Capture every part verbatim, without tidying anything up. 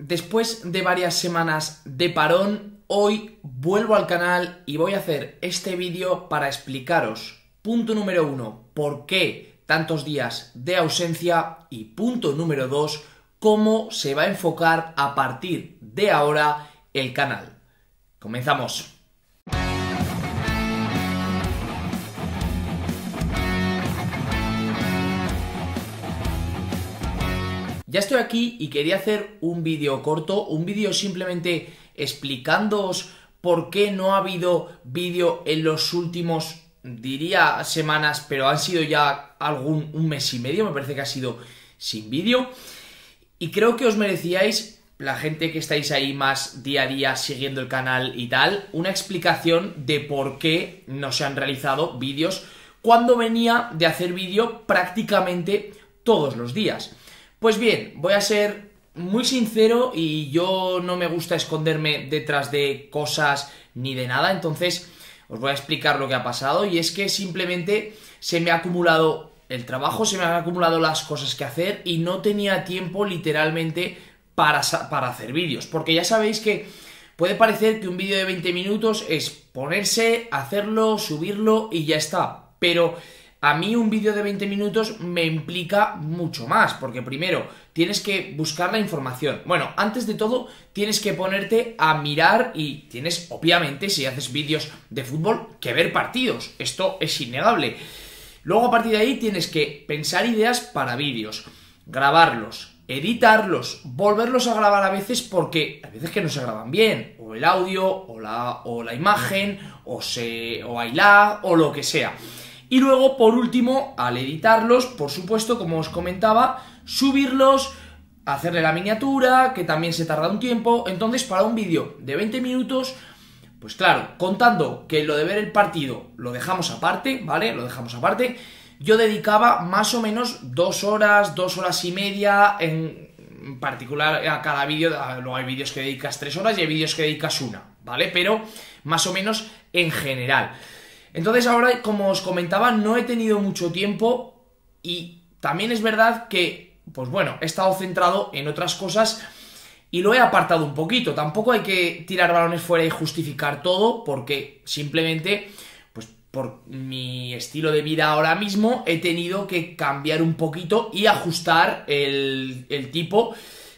después de varias semanas de parón, hoy vuelvo al canal y voy a hacer este vídeo para explicaros, punto número uno, por qué tantos días de ausencia y punto número dos, cómo se va a enfocar a partir de ahora el canal. Comenzamos. Ya estoy aquí y quería hacer un vídeo corto, un vídeo simplemente explicándoos por qué no ha habido vídeo en los últimos, diría semanas, pero han sido ya algún un mes y medio, me parece que ha sido sin vídeo. Y creo que os merecíais, la gente que estáis ahí más día a día siguiendo el canal y tal, una explicación de por qué no se han realizado vídeos cuando venía de hacer vídeo prácticamente todos los días. Pues bien, voy a ser muy sincero y yo no me gusta esconderme detrás de cosas ni de nada, entonces os voy a explicar lo que ha pasado y es que simplemente se me ha acumulado el trabajo, se me han acumulado las cosas que hacer y no tenía tiempo literalmente para, para hacer vídeos, porque ya sabéis que puede parecer que un vídeo de veinte minutos es ponerse, hacerlo, subirlo y ya está, pero a mí un vídeo de veinte minutos me implica mucho más, porque primero tienes que buscar la información. Bueno, antes de todo tienes que ponerte a mirar y tienes, obviamente, si haces vídeos de fútbol, que ver partidos. Esto es innegable. Luego a partir de ahí tienes que pensar ideas para vídeos, grabarlos, editarlos, volverlos a grabar a veces porque a veces que no se graban bien, o el audio, o la, o la imagen, o, se, o hay lag, o lo que sea. Y luego, por último, al editarlos, por supuesto, como os comentaba, subirlos, hacerle la miniatura, que también se tarda un tiempo. Entonces, para un vídeo de veinte minutos, pues claro, contando que lo de ver el partido lo dejamos aparte, ¿vale? Lo dejamos aparte. Yo dedicaba más o menos dos horas, dos horas y media, en particular a cada vídeo. Luego hay vídeos que dedicas tres horas y hay vídeos que dedicas una, ¿vale? Pero más o menos en general. Entonces ahora, como os comentaba, no he tenido mucho tiempo y también es verdad que, pues bueno, he estado centrado en otras cosas y lo he apartado un poquito. Tampoco hay que tirar balones fuera y justificar todo porque simplemente, pues por mi estilo de vida ahora mismo, he tenido que cambiar un poquito y ajustar el, el tipo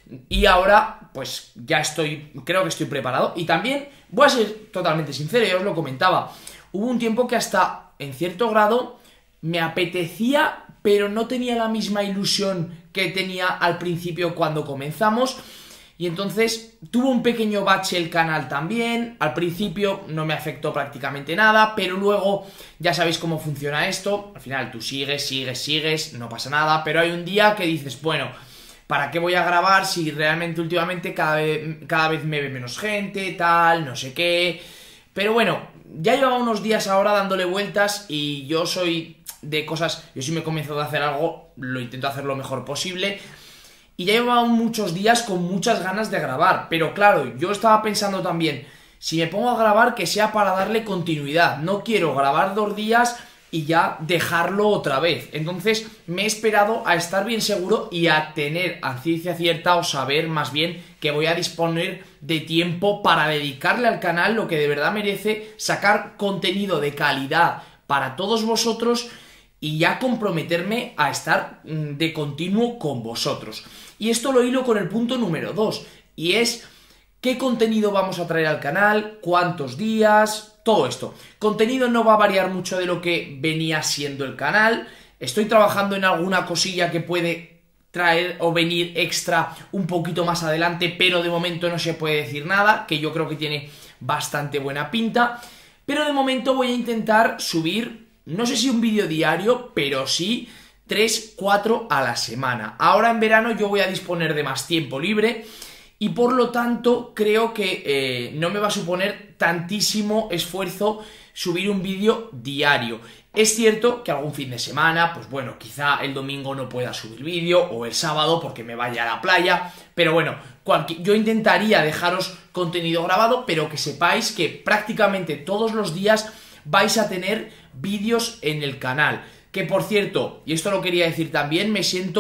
y ahora, pues ya estoy, creo que estoy preparado. Y también voy a ser totalmente sincero, ya os lo comentaba. Hubo un tiempo que hasta, en cierto grado, me apetecía, pero no tenía la misma ilusión que tenía al principio cuando comenzamos. Y entonces tuvo un pequeño bache el canal también. Al principio no me afectó prácticamente nada, pero luego ya sabéis cómo funciona esto. Al final tú sigues, sigues, sigues, no pasa nada, pero hay un día que dices, bueno, ¿para qué voy a grabar si realmente últimamente cada vez, cada vez me ve menos gente, tal, no sé qué? Pero bueno, ya llevaba unos días ahora dándole vueltas y yo soy de cosas, yo si me comienzo a hacer algo, lo intento hacer lo mejor posible. Y ya llevaba muchos días con muchas ganas de grabar, pero claro, yo estaba pensando también, si me pongo a grabar que sea para darle continuidad, no quiero grabar dos días y ya dejarlo otra vez. Entonces me he esperado a estar bien seguro y a tener a ciencia cierta o saber más bien que voy a disponer de tiempo para dedicarle al canal lo que de verdad merece, sacar contenido de calidad para todos vosotros y ya comprometerme a estar de continuo con vosotros. Y esto lo hilo con el punto número dos y es qué contenido vamos a traer al canal, cuántos días, todo esto. Contenido no va a variar mucho de lo que venía siendo el canal. Estoy trabajando en alguna cosilla que puede traer o venir extra un poquito más adelante, pero de momento no se puede decir nada, que yo creo que tiene bastante buena pinta. Pero de momento voy a intentar subir, no sé si un vídeo diario, pero sí tres, cuatro a la semana. Ahora en verano yo voy a disponer de más tiempo libre y por lo tanto creo que eh, no me va a suponer tantísimo esfuerzo subir un vídeo diario. Es cierto que algún fin de semana, pues bueno, quizá el domingo no pueda subir vídeo o el sábado porque me vaya a la playa, pero bueno, yo intentaría dejaros contenido grabado, pero que sepáis que prácticamente todos los días vais a tener vídeos en el canal. Que por cierto, y esto lo quería decir también, me siento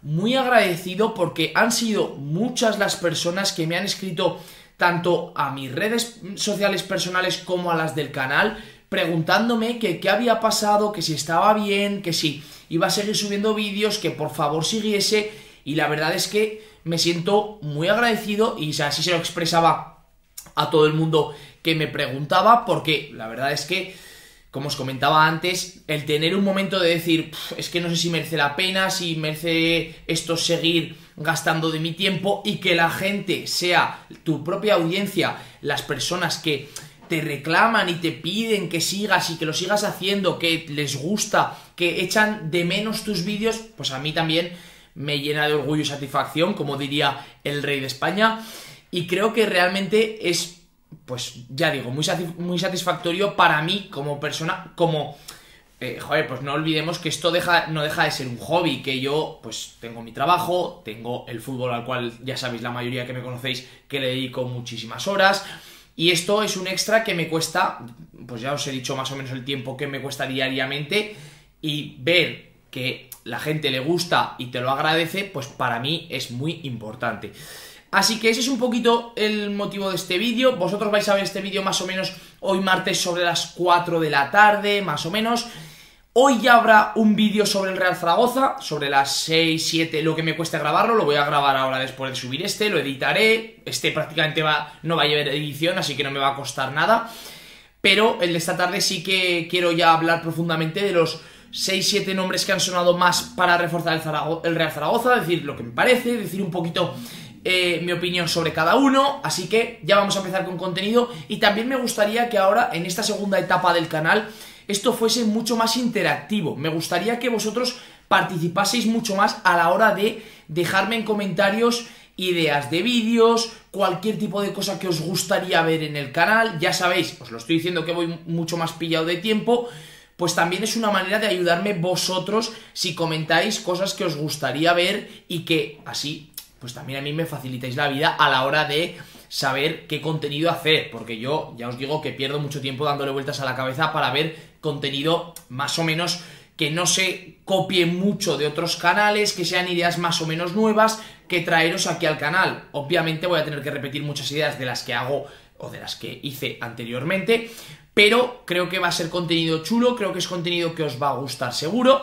muy agradecido porque han sido muchas las personas que me han escrito tanto a mis redes sociales personales como a las del canal, preguntándome que qué había pasado, que si estaba bien, que si iba a seguir subiendo vídeos, que por favor siguiese, y la verdad es que me siento muy agradecido y así se lo expresaba a todo el mundo que me preguntaba, porque la verdad es que, como os comentaba antes, el tener un momento de decir, es que no sé si merece la pena, si merece esto seguir gastando de mi tiempo, y que la gente sea tu propia audiencia, las personas que te reclaman y te piden que sigas y que lo sigas haciendo, que les gusta, que echan de menos tus vídeos, pues a mí también me llena de orgullo y satisfacción, como diría el rey de España, y creo que realmente es, pues ya digo, muy, satisf muy satisfactorio para mí como persona, como, eh, joder, pues no olvidemos que esto deja, no deja de ser un hobby, que yo pues tengo mi trabajo, tengo el fútbol al cual ya sabéis la mayoría que me conocéis que le dedico muchísimas horas, y esto es un extra que me cuesta, pues ya os he dicho más o menos el tiempo que me cuesta diariamente, y ver que la gente le gusta y te lo agradece, pues para mí es muy importante. Así que ese es un poquito el motivo de este vídeo. Vosotros vais a ver este vídeo más o menos hoy martes sobre las cuatro de la tarde, más o menos. Hoy ya habrá un vídeo sobre el Real Zaragoza, sobre las seis, siete, lo que me cueste grabarlo. Lo voy a grabar ahora después de subir este, lo editaré. Este prácticamente va, no va a llevar edición, así que no me va a costar nada. Pero el de esta tarde sí que quiero ya hablar profundamente de los seis siete nombres que han sonado más para reforzar el, Zarago el Real Zaragoza, decir lo que me parece, decir un poquito eh, mi opinión sobre cada uno, así que ya vamos a empezar con contenido. Y también me gustaría que ahora, en esta segunda etapa del canal, esto fuese mucho más interactivo. Me gustaría que vosotros participaseis mucho más a la hora de dejarme en comentarios ideas de vídeos, cualquier tipo de cosa que os gustaría ver en el canal. Ya sabéis, os lo estoy diciendo que voy mucho más pillado de tiempo, pues también es una manera de ayudarme vosotros si comentáis cosas que os gustaría ver, y que así pues también a mí me facilitáis la vida a la hora de saber qué contenido hacer, porque yo ya os digo que pierdo mucho tiempo dándole vueltas a la cabeza para ver contenido más o menos que no se copie mucho de otros canales, que sean ideas más o menos nuevas que traeros aquí al canal. Obviamente voy a tener que repetir muchas ideas de las que hago o de las que hice anteriormente, pero creo que va a ser contenido chulo, creo que es contenido que os va a gustar seguro.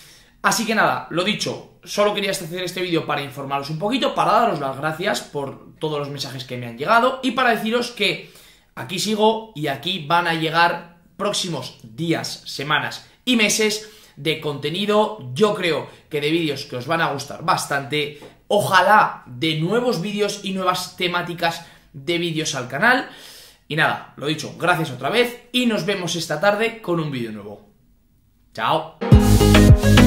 Así que nada, lo dicho, solo quería hacer este vídeo para informaros un poquito, para daros las gracias por todos los mensajes que me han llegado y para deciros que aquí sigo y aquí van a llegar próximos días, semanas y meses de contenido, yo creo que de vídeos que os van a gustar bastante, ojalá de nuevos vídeos y nuevas temáticas de vídeos al canal. Y nada, lo dicho, gracias otra vez y nos vemos esta tarde con un vídeo nuevo. ¡Chao!